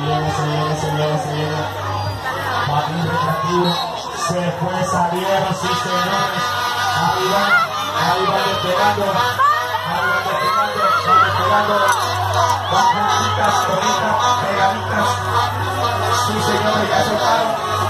viene. Patín retractivo. Se fue, salieron, sí señores. Ahí van despegando. Van juntitas, bonitas, pegaditas. Sí señores, ya soltaron.